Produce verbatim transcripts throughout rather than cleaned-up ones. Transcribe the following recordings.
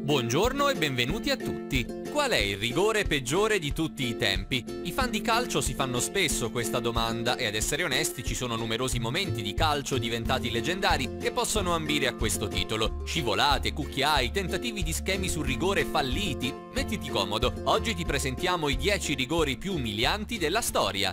Buongiorno e benvenuti a tutti. Qual è il rigore peggiore di tutti i tempi? I fan di calcio si fanno spesso questa domanda e ad essere onesti ci sono numerosi momenti di calcio diventati leggendari che possono ambire a questo titolo. Scivolate, cucchiai, tentativi di schemi sul rigore falliti. Mettiti comodo, oggi ti presentiamo i dieci rigori più umilianti della storia.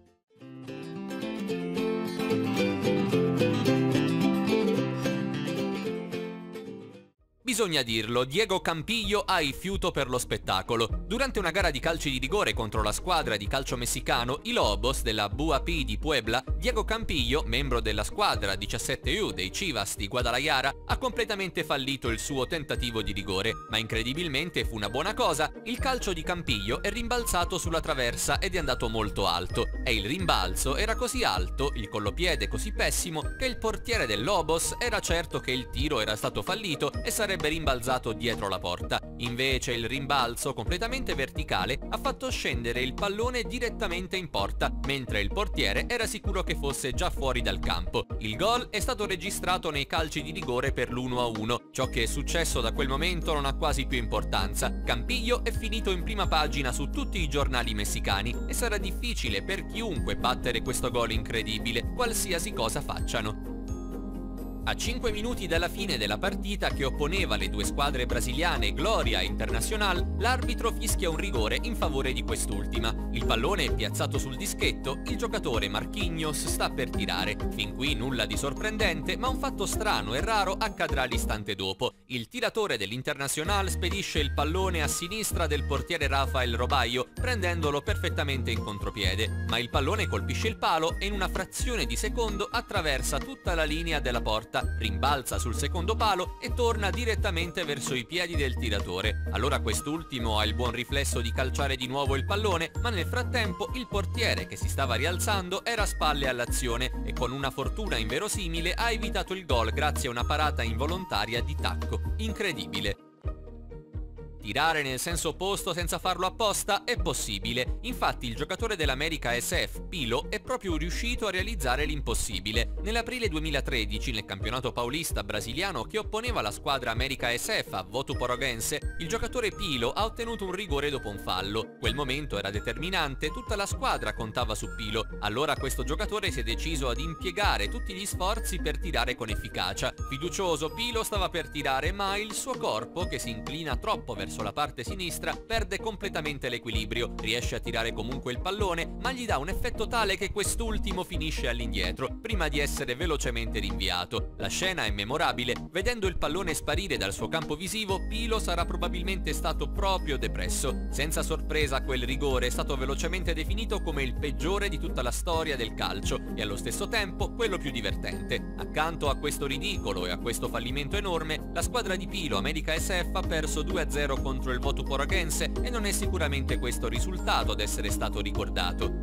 Bisogna dirlo, Diego Campillo ha il fiuto per lo spettacolo. Durante una gara di calci di rigore contro la squadra di calcio messicano, i Lobos della B U P di Puebla, Diego Campillo, membro della squadra diciassette U dei Chivas di Guadalajara, ha completamente fallito il suo tentativo di rigore, ma incredibilmente fu una buona cosa. Il calcio di Campillo è rimbalzato sulla traversa ed è andato molto alto, e il rimbalzo era così alto, il collopiede così pessimo, che il portiere del Lobos era certo che il tiro era stato fallito e sarebbe rimbalzato dietro la porta. Invece il rimbalzo completamente verticale ha fatto scendere il pallone direttamente in porta, mentre il portiere era sicuro che fosse già fuori dal campo. Il gol è stato registrato nei calci di rigore per l'uno a uno. Ciò che è successo da quel momento non ha quasi più importanza. Campillo è finito in prima pagina su tutti i giornali messicani e sarà difficile per chiunque battere questo gol incredibile, qualsiasi cosa facciano. A cinque minuti dalla fine della partita che opponeva le due squadre brasiliane Gloria e Internacional, l'arbitro fischia un rigore in favore di quest'ultima. Il pallone è piazzato sul dischetto, il giocatore Marquinhos sta per tirare. Fin qui nulla di sorprendente, ma un fatto strano e raro accadrà l'istante dopo. Il tiratore dell'Internacional spedisce il pallone a sinistra del portiere Rafael Robaio, prendendolo perfettamente in contropiede. Ma il pallone colpisce il palo e in una frazione di secondo attraversa tutta la linea della porta, rimbalza sul secondo palo e torna direttamente verso i piedi del tiratore. Allora quest'ultimo ha il buon riflesso di calciare di nuovo il pallone, ma nel frattempo il portiere, che si stava rialzando, era a spalle all'azione e con una fortuna inverosimile ha evitato il gol grazie a una parata involontaria di tacco. Incredibile. Tirare nel senso opposto senza farlo apposta è possibile, infatti il giocatore dell'América S F, Pilo, è proprio riuscito a realizzare l'impossibile. Nell'aprile duemilatredici, nel campionato paulista brasiliano che opponeva la squadra América S F a Votuporaguense, il giocatore Pilo ha ottenuto un rigore dopo un fallo. Quel momento era determinante, tutta la squadra contava su Pilo, allora questo giocatore si è deciso ad impiegare tutti gli sforzi per tirare con efficacia. Fiducioso, Pilo stava per tirare, ma il suo corpo, che si inclina troppo verso la parte sinistra, perde completamente l'equilibrio, riesce a tirare comunque il pallone, ma gli dà un effetto tale che quest'ultimo finisce all'indietro, prima di essere velocemente rinviato. La scena è memorabile, vedendo il pallone sparire dal suo campo visivo, Pilo sarà probabilmente stato proprio depresso. Senza sorpresa quel rigore è stato velocemente definito come il peggiore di tutta la storia del calcio e allo stesso tempo quello più divertente. Accanto a questo ridicolo e a questo fallimento enorme, la squadra di Pilo, América S F, ha perso due a zero contro il Votuporaguense e non è sicuramente questo risultato ad essere stato ricordato.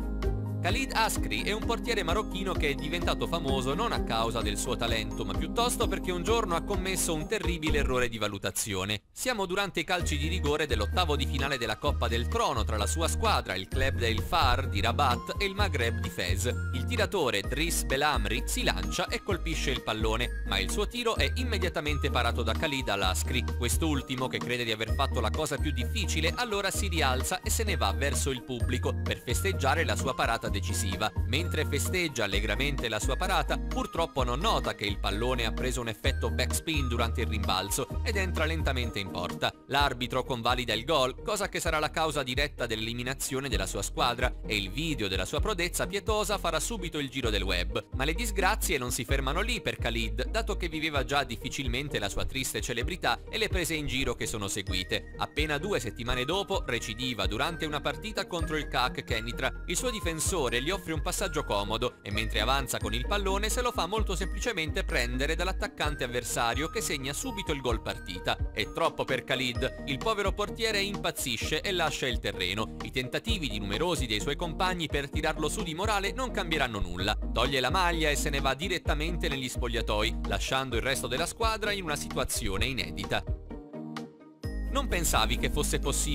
Khalid Askri è un portiere marocchino che è diventato famoso non a causa del suo talento, ma piuttosto perché un giorno ha commesso un terribile errore di valutazione. Siamo durante i calci di rigore dell'ottavo di finale della Coppa del Trono tra la sua squadra, il Club del Far di Rabat, e il Maghreb di Fez. Il tiratore Driss Belamri si lancia e colpisce il pallone, ma il suo tiro è immediatamente parato da Khalid al-Askri. Quest'ultimo, che crede di aver fatto la cosa più difficile, allora si rialza e se ne va verso il pubblico per festeggiare la sua parata decisiva. Mentre festeggia allegramente la sua parata, purtroppo non nota che il pallone ha preso un effetto backspin durante il rimbalzo ed entra lentamente in porta. L'arbitro convalida il gol, cosa che sarà la causa diretta dell'eliminazione della sua squadra, e il video della sua prodezza pietosa farà subito il giro del web. Ma le disgrazie non si fermano lì per Khalid, dato che viveva già difficilmente la sua triste celebrità e le prese in giro che sono seguite. Appena due settimane dopo recidiva durante una partita contro il C A C Kenitra. Il suo difensore gli offre un passaggio comodo e mentre avanza con il pallone se lo fa molto semplicemente prendere dall'attaccante avversario, che segna subito il gol partita. È troppo per Khalid, il povero portiere impazzisce e lascia il terreno. I tentativi di numerosi dei suoi compagni per tirarlo su di morale non cambieranno nulla. Toglie la maglia e se ne va direttamente negli spogliatoi, lasciando il resto della squadra in una situazione inedita. Non pensavi che fosse possibile?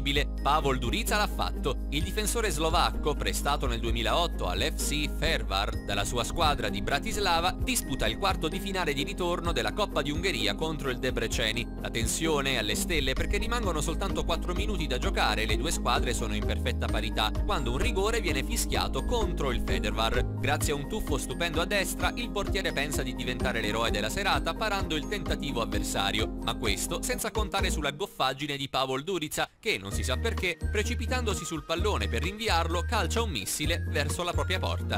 Pavol Durica l'ha fatto. Il difensore slovacco, prestato nel duemilaotto all'F C Fervar dalla sua squadra di Bratislava, disputa il quarto di finale di ritorno della Coppa di Ungheria contro il Debreceni. La tensione è alle stelle perché rimangono soltanto quattro minuti da giocare e le due squadre sono in perfetta parità, quando un rigore viene fischiato contro il Federvar. Grazie a un tuffo stupendo a destra, il portiere pensa di diventare l'eroe della serata parando il tentativo avversario, ma questo senza contare sulla goffaggine di Pavol Durica che, non si sa perché, precipitandosi sul pallone per rinviarlo, calcia un missile verso la propria porta.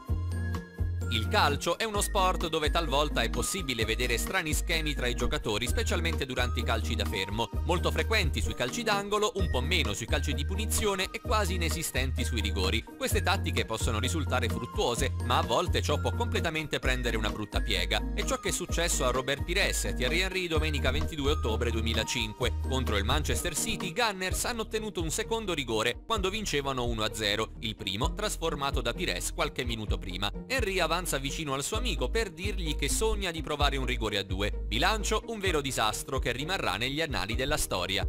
Il calcio è uno sport dove talvolta è possibile vedere strani schemi tra i giocatori, specialmente durante i calci da fermo, molto frequenti sui calci d'angolo, un po' meno sui calci di punizione e quasi inesistenti sui rigori. Queste tattiche possono risultare fruttuose, ma a volte ciò può completamente prendere una brutta piega. È ciò che è successo a Robert Pires e a Thierry Henry domenica ventidue ottobre duemilacinque. Contro il Manchester City, i Gunners hanno ottenuto un secondo rigore quando vincevano uno a zero, il primo trasformato da Pires qualche minuto prima. Henry avanza vicino al suo amico per dirgli che sogna di provare un rigore a due. Bilancio: un vero disastro che rimarrà negli annali della storia.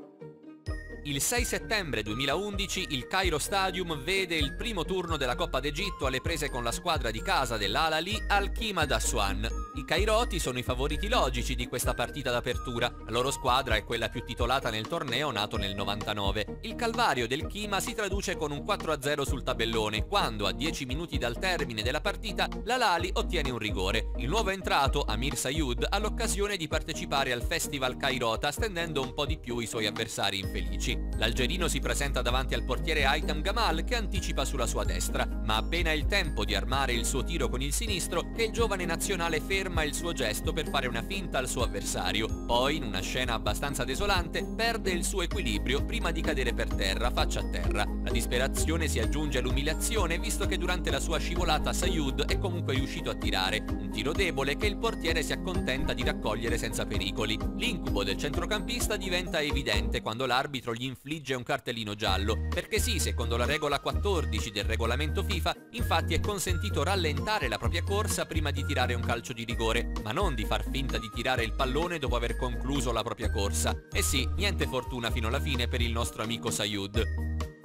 Il sei settembre duemilaundici il Cairo Stadium vede il primo turno della Coppa d'Egitto alle prese con la squadra di casa dell'Al Ahly Al-Khimad Aswan. I cairoti sono i favoriti logici di questa partita d'apertura, la loro squadra è quella più titolata nel torneo nato nel novantanove. Il calvario del Khima si traduce con un quattro a zero sul tabellone, quando a dieci minuti dal termine della partita l'Al Ahly ottiene un rigore. Il nuovo entrato, Amir Sayoud, ha l'occasione di partecipare al Festival Cairota stendendo un po' di più i suoi avversari infelici. L'algerino si presenta davanti al portiere Aitam Gamal che anticipa sulla sua destra, ma appena il tempo di armare il suo tiro con il sinistro che il giovane nazionale ferma il suo gesto per fare una finta al suo avversario. Poi, in una scena abbastanza desolante, perde il suo equilibrio prima di cadere per terra, faccia a terra. La disperazione si aggiunge all'umiliazione visto che durante la sua scivolata Sayoud è comunque riuscito a tirare, un tiro debole che il portiere si accontenta di raccogliere senza pericoli. L'incubo del centrocampista diventa evidente quando l'arbitro gli infligge un cartellino giallo, perché sì, secondo la regola quattordici del regolamento FIFA, infatti è consentito rallentare la propria corsa prima di tirare un calcio di rigore, ma non di far finta di tirare il pallone dopo aver concluso la propria corsa. E sì, niente fortuna fino alla fine per il nostro amico Sayoud.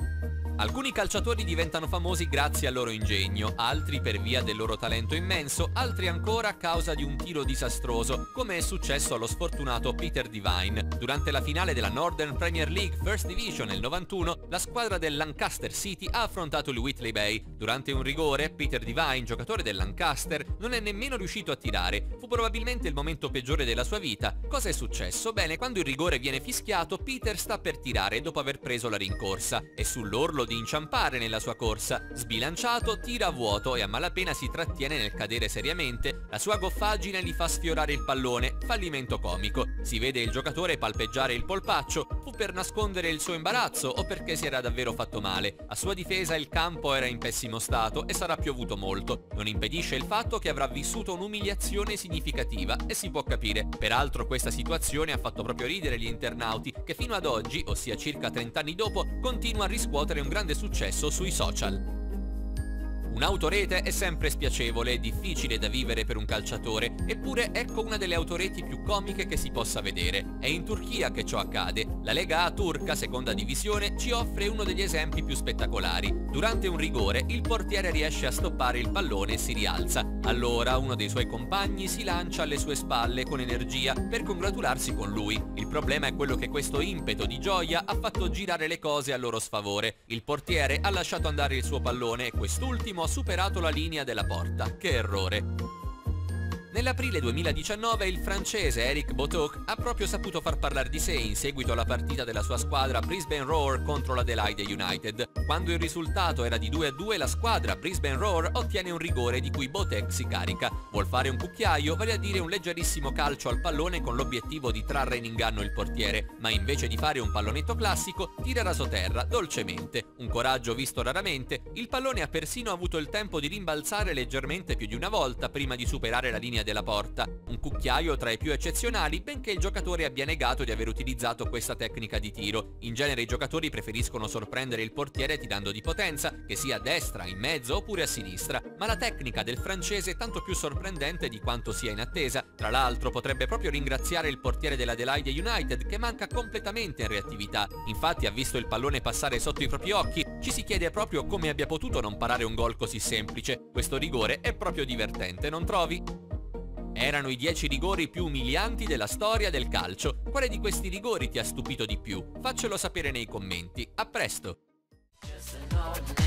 Alcuni calciatori diventano famosi grazie al loro ingegno, altri per via del loro talento immenso, altri ancora a causa di un tiro disastroso, come è successo allo sfortunato Peter Devine. Durante la finale della Northern Premier League First Division nel novantuno, la squadra del Lancaster City ha affrontato il Whitley Bay. Durante un rigore, Peter Devine, giocatore del Lancaster, non è nemmeno riuscito a tirare. Fu probabilmente il momento peggiore della sua vita. Cosa è successo? Bene, quando il rigore viene fischiato, Peter sta per tirare dopo aver preso la rincorsa. È sull'orlo di inciampare nella sua corsa. Sbilanciato, tira a vuoto e a malapena si trattiene nel cadere seriamente. La sua goffaggine gli fa sfiorare il pallone, fallimento comico. Si vede il giocatore palpeggiare il polpaccio. Fu per nascondere il suo imbarazzo o perché si era davvero fatto male. A sua difesa il campo era in pessimo stato e sarà piovuto molto. Non impedisce il fatto che avrà vissuto un'umiliazione significativa e si può capire. Peraltro questa situazione ha fatto proprio ridere gli internauti che fino ad oggi, ossia circa trenta anni dopo, continua a riscuotere un grande successo sui social. Un'autorete è sempre spiacevole e difficile da vivere per un calciatore, eppure ecco una delle autoreti più comiche che si possa vedere. È in Turchia che ciò accade. La Lega A turca, seconda divisione, ci offre uno degli esempi più spettacolari. Durante un rigore, il portiere riesce a stoppare il pallone e si rialza. Allora uno dei suoi compagni si lancia alle sue spalle con energia per congratularsi con lui. Il problema è quello che questo impeto di gioia ha fatto girare le cose a loro sfavore. Il portiere ha lasciato andare il suo pallone e quest'ultimo ha superato la linea della porta. Che errore! Nell'aprile duemiladiciannove il francese Eric Botok ha proprio saputo far parlare di sé in seguito alla partita della sua squadra Brisbane Roar contro l'Adelaide United. Quando il risultato era di due a due, la squadra Brisbane Roar ottiene un rigore di cui Botek si carica. Vuol fare un cucchiaio, vale a dire un leggerissimo calcio al pallone con l'obiettivo di trarre in inganno il portiere, ma invece di fare un pallonetto classico tira rasoterra dolcemente. Un coraggio visto raramente, il pallone ha persino avuto il tempo di rimbalzare leggermente più di una volta prima di superare la linea della porta, un cucchiaio tra i più eccezionali, benché il giocatore abbia negato di aver utilizzato questa tecnica di tiro. In genere i giocatori preferiscono sorprendere il portiere tirando di potenza, che sia a destra, in mezzo oppure a sinistra, ma la tecnica del francese è tanto più sorprendente di quanto sia in attesa. Tra l'altro potrebbe proprio ringraziare il portiere dell'Adelaide United, che manca completamente in reattività. Infatti ha visto il pallone passare sotto i propri occhi. Ci si chiede proprio come abbia potuto non parare un gol così semplice. Questo rigore è proprio divertente, non trovi? Erano i dieci rigori più umilianti della storia del calcio. Quale di questi rigori ti ha stupito di più? Faccelo sapere nei commenti. A presto!